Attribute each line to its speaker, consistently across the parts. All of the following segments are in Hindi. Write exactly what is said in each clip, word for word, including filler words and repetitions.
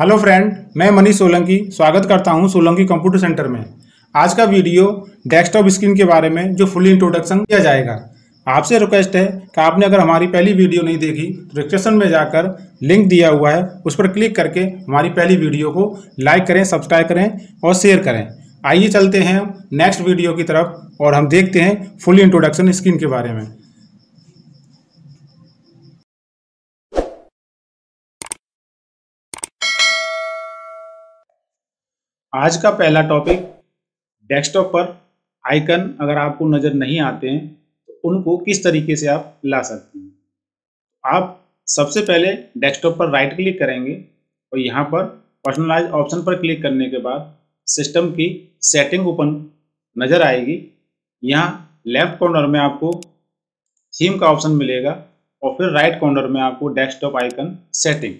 Speaker 1: हेलो फ्रेंड, मैं मनीष सोलंकी स्वागत करता हूं सोलंकी कंप्यूटर सेंटर में। आज का वीडियो डेस्कटॉप स्क्रीन के बारे में जो फुल इंट्रोडक्शन किया जाएगा। आपसे रिक्वेस्ट है कि आपने अगर हमारी पहली वीडियो नहीं देखी तो डिस्क्रिप्शन में जाकर लिंक दिया हुआ है, उस पर क्लिक करके हमारी पहली वीडियो को लाइक करें, सब्सक्राइब करें और शेयर करें। आइए चलते हैं नेक्स्ट वीडियो की तरफ और हम देखते हैं फुल इंट्रोडक्शन स्क्रीन के बारे में। आज का पहला टॉपिक, डेस्कटॉप पर आइकन अगर आपको नज़र नहीं आते हैं तो उनको किस तरीके से आप ला सकते हैं। आप सबसे पहले डेस्कटॉप पर राइट क्लिक करेंगे और यहाँ पर पर्सनलाइज ऑप्शन पर क्लिक करने के बाद सिस्टम की सेटिंग ओपन नज़र आएगी। यहाँ लेफ्ट कॉर्नर में आपको थीम का ऑप्शन मिलेगा और फिर राइट कॉर्नर में आपको डेस्कटॉप आइकन सेटिंग।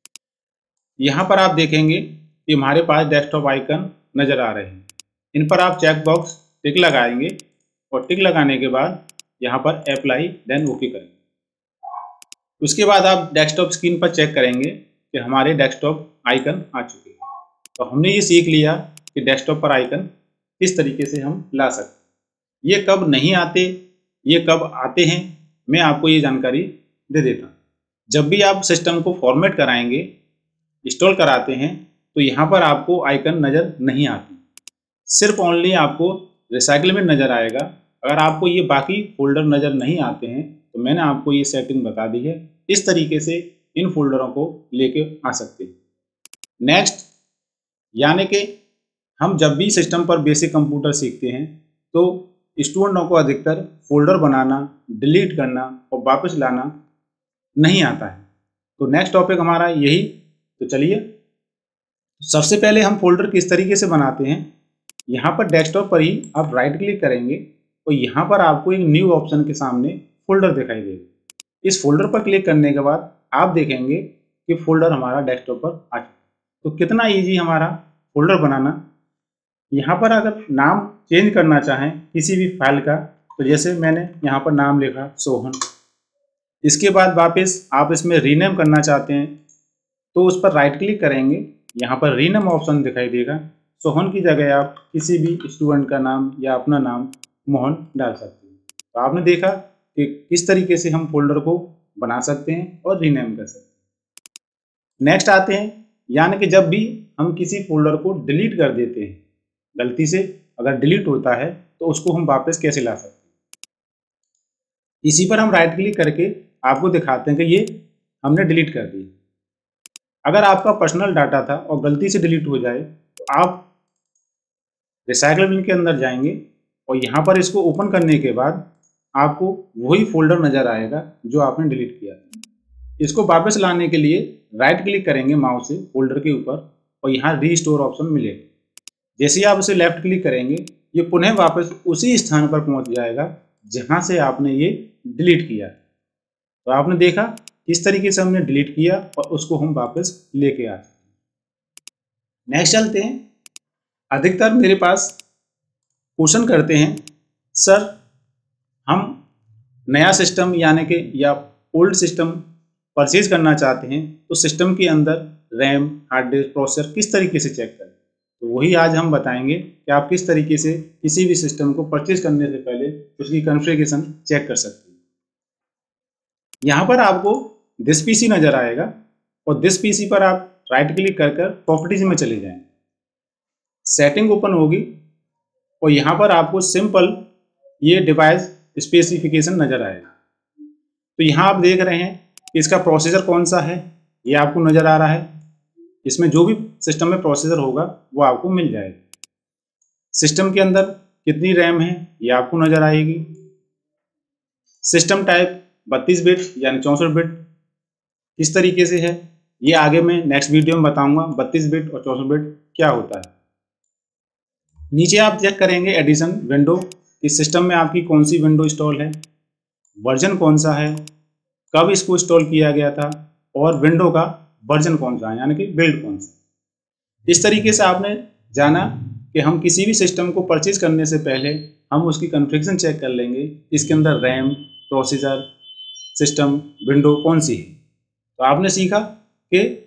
Speaker 1: यहाँ पर आप देखेंगे कि हमारे पास डेस्कटॉप आइकन नज़र आ रहे हैं। इन पर आप चेक बॉक्स टिक लगाएंगे और टिक लगाने के बाद यहाँ पर अप्लाई देन ओके करेंगे। उसके बाद आप डेस्कटॉप स्क्रीन पर चेक करेंगे कि हमारे डेस्कटॉप आइकन आ चुके हैं। तो हमने ये सीख लिया कि डेस्कटॉप पर आइकन किस तरीके से हम ला सकते हैं। ये कब नहीं आते, ये कब आते हैं, मैं आपको ये जानकारी दे देता हूँ। जब भी आप सिस्टम को फॉर्मेट कराएंगे, इंस्टॉल कराते हैं, तो यहाँ पर आपको आइकन नज़र नहीं आती, सिर्फ ओनली आपको रिसाइकल में नज़र आएगा। अगर आपको ये बाकी फोल्डर नज़र नहीं आते हैं तो मैंने आपको ये सेटिंग बता दी है। इस तरीके से इन फोल्डरों को लेके आ सकते हैं। नेक्स्ट, यानी कि हम जब भी सिस्टम पर बेसिक कंप्यूटर सीखते हैं तो स्टूडेंटों को अधिकतर फोल्डर बनाना, डिलीट करना और वापस लाना नहीं आता है। तो नेक्स्ट टॉपिक हमारा यही। तो चलिए, सबसे पहले हम फोल्डर किस तरीके से बनाते हैं। यहाँ पर डेस्कटॉप पर ही आप राइट क्लिक करेंगे और यहाँ पर आपको एक न्यू ऑप्शन के सामने फोल्डर दिखाई देगा। इस फोल्डर पर क्लिक करने के बाद आप देखेंगे कि फोल्डर हमारा डेस्कटॉप पर आ चुका है। तो कितना इजी हमारा फोल्डर बनाना। यहाँ पर अगर नाम चेंज करना चाहें किसी भी फाइल का, तो जैसे मैंने यहाँ पर नाम लिखा सोहन। इसके बाद वापस आप इसमें रीनेम करना चाहते हैं तो उस पर राइट क्लिक करेंगे, यहाँ पर रीनेम ऑप्शन दिखाई देगा। सोहन की जगह आप किसी भी स्टूडेंट का नाम या अपना नाम मोहन डाल सकते हैं। तो आपने देखा कि किस तरीके से हम फोल्डर को बना सकते हैं और रीनेम कर सकते हैं। नेक्स्ट आते हैं, यानी कि जब भी हम किसी फोल्डर को डिलीट कर देते हैं, गलती से अगर डिलीट होता है तो उसको हम वापस कैसे ला सकते हैं। इसी पर हम राइट क्लिक करके आपको दिखाते हैं कि ये हमने डिलीट कर दी। अगर आपका पर्सनल डाटा था और गलती से डिलीट हो जाए तो आप रिसाइकल बिन के अंदर जाएंगे और यहाँ पर इसको ओपन करने के बाद आपको वही फोल्डर नज़र आएगा जो आपने डिलीट किया था। इसको वापस लाने के लिए राइट क्लिक करेंगे माउस से फोल्डर के ऊपर और यहाँ रीस्टोर ऑप्शन मिलेगा। जैसे ही आप उसे लेफ्ट क्लिक करेंगे, ये पुनः वापस उसी स्थान पर पहुँच जाएगा जहाँ से आपने ये डिलीट किया। तो आपने देखा किस तरीके से हमने डिलीट किया और उसको हम वापस लेके आ सकते हैं। नेक्स्ट चलते हैं। अधिकतर मेरे पास क्वेश्चन करते हैं, सर हम नया सिस्टम यानी कि या ओल्ड सिस्टम परचेज करना चाहते हैं तो सिस्टम के अंदर रैम, हार्ड डिस्क, प्रोसेसर किस तरीके से चेक करें। तो वही आज हम बताएंगे कि आप किस तरीके से किसी भी सिस्टम को परचेज करने से पहले उसकी कॉन्फ़िगरेशन चेक कर सकते हैं। यहाँ पर आपको दिस पीसी नजर आएगा और दिस पीसी पर आप राइट क्लिक कर कर प्रॉपर्टीज में चले जाएं। सेटिंग ओपन होगी और यहाँ पर आपको सिंपल ये डिवाइस स्पेसिफिकेशन नजर आएगा। तो यहाँ आप देख रहे हैं कि इसका प्रोसेसर कौन सा है, ये आपको नजर आ रहा है। इसमें जो भी सिस्टम में प्रोसेसर होगा वो आपको मिल जाएगा। सिस्टम के अंदर कितनी रैम है ये आपको नजर आएगी। सिस्टम टाइप बत्तीस बिट यानी चौंसठ बिट किस तरीके से है, ये आगे मैं नेक्स्ट वीडियो में बताऊंगा बत्तीस बिट और चौंसठ बिट क्या होता है। नीचे आप चेक करेंगे एडिशन विंडो, इस सिस्टम में आपकी कौन सी विंडो इंस्टॉल है, वर्जन कौन सा है, कब इसको इंस्टॉल किया गया था और विंडो का वर्जन कौन सा है यानी कि बिल्ड कौन सा। इस तरीके से आपने जाना कि हम किसी भी सिस्टम को परचेज करने से पहले हम उसकी कॉन्फ़िगरेशन चेक कर लेंगे, इसके अंदर रैम, प्रोसेसर, सिस्टम, विंडो कौन सी है। तो आपने सीखा कि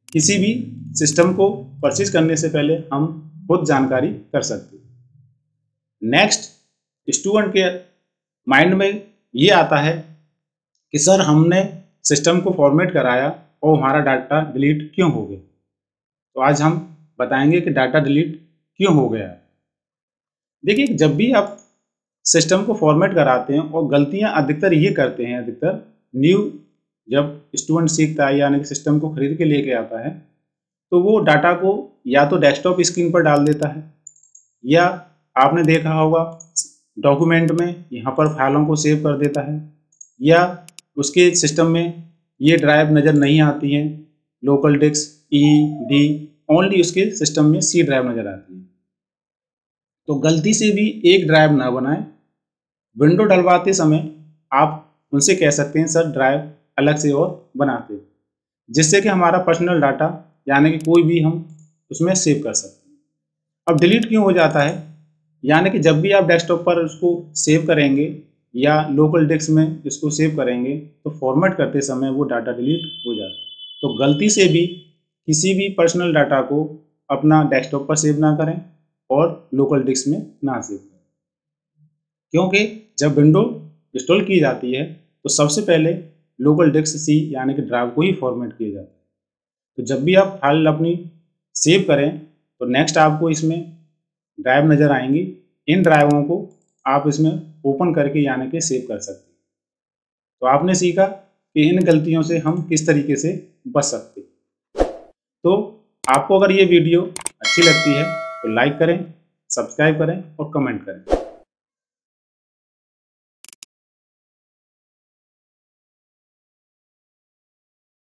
Speaker 1: किसी भी सिस्टम को परचेज करने से पहले हम खुद जानकारी कर सकते हैं। नेक्स्ट, स्टूडेंट के माइंड में ये आता है कि सर हमने सिस्टम को फॉर्मेट कराया और हमारा डाटा डिलीट क्यों हो गया। तो आज हम बताएंगे कि डाटा डिलीट क्यों हो गया। देखिए, जब भी आप सिस्टम को फॉर्मेट कराते हैं, और गलतियां अधिकतर ये करते हैं, अधिकतर न्यू जब स्टूडेंट सीखता है यानी कि सिस्टम को खरीद के लेके आता है, तो वो डाटा को या तो डेस्कटॉप स्क्रीन पर डाल देता है, या आपने देखा होगा डॉक्यूमेंट में यहाँ पर फाइलों को सेव कर देता है, या उसके सिस्टम में ये ड्राइव नज़र नहीं आती हैं, local disk E D, only उसके सिस्टम में सी ड्राइव नज़र आती है। तो गलती से भी एक ड्राइव ना बनाएं। विंडो डलवाते समय आप उनसे कह सकते हैं सर ड्राइव अलग से और बनाते, जिससे कि हमारा पर्सनल डाटा यानी कि कोई भी हम उसमें सेव कर सकते हैं। अब डिलीट क्यों हो जाता है, यानी कि जब भी आप डेस्कटॉप पर उसको सेव करेंगे या लोकल डिस्क में इसको सेव करेंगे तो फॉर्मेट करते समय वो डाटा डिलीट हो जाता है। तो गलती से भी किसी भी पर्सनल डाटा को अपना डेस्कटॉप पर सेव ना करें और लोकल डिस्क में ना सेव करें, क्योंकि जब विंडो इंस्टॉल की जाती है तो सबसे पहले लोकल डिस्क सी यानी कि ड्राइव को ही फॉर्मेट किया जाता है। तो जब भी आप फाइल अपनी सेव करें तो नेक्स्ट आपको इसमें ड्राइव नज़र आएंगी। इन ड्राइवों को आप इसमें ओपन करके यानी कि सेव कर सकते हैं। तो आपने सीखा कि इन गलतियों से हम किस तरीके से बच सकते हैं। तो आपको अगर ये वीडियो अच्छी लगती है तो लाइक करें, सब्सक्राइब करें और कमेंट करें।